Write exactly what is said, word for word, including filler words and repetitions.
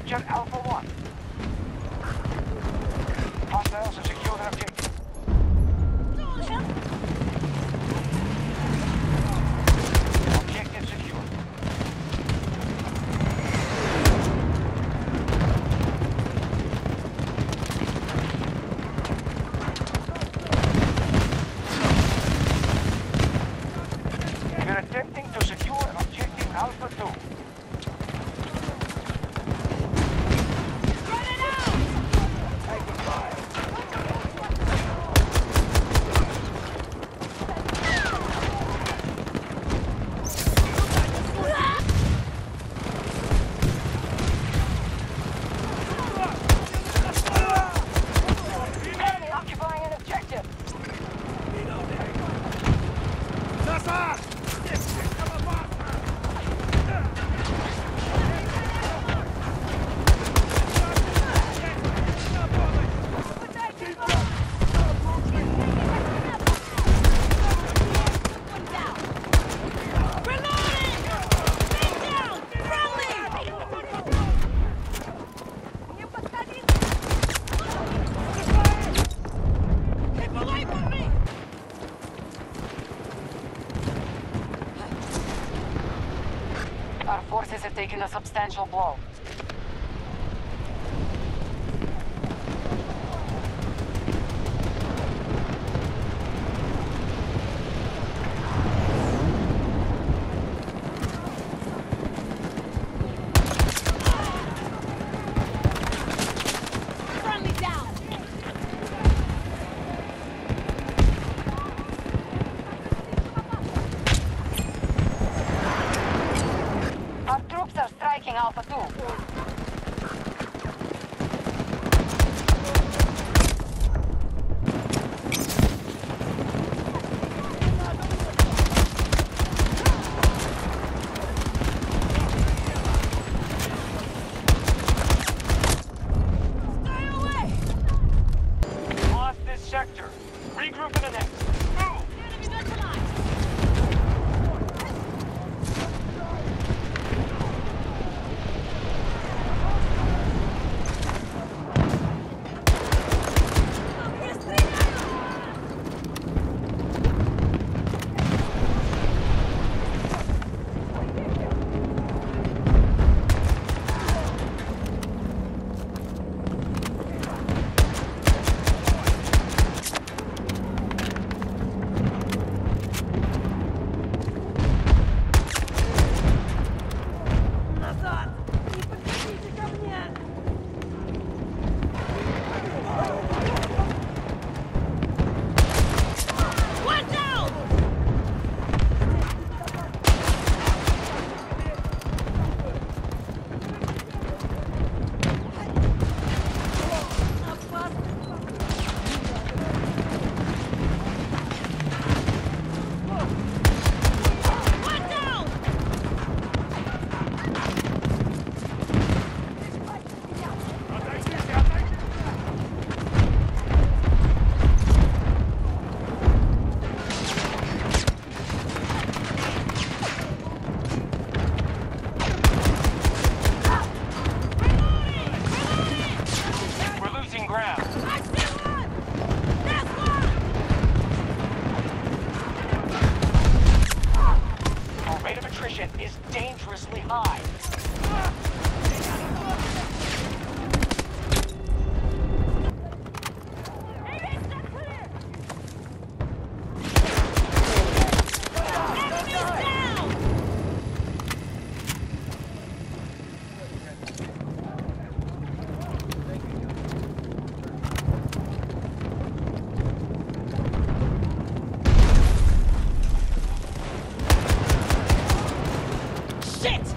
Capture Alpha One. Hostiles have secured an objective. Objective secure. We're attempting to secure objective Alpha Two. Our forces have taken a substantial blow. Friendly down! Our troops are striking Alpha two. Stay away! Lost this sector. Regroup in the next. Move! Enemy neutralized! Назад! Не подходите ко мне! One down! One down! We're losing ground. I see one! That's one! Our rate of attrition is dangerously high. Enemies down! Shit!